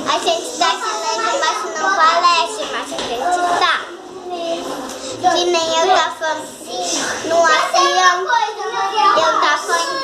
A gente tá chinês, mas não parece, mas a gente tá. Que nem eu tava no avião, eu tava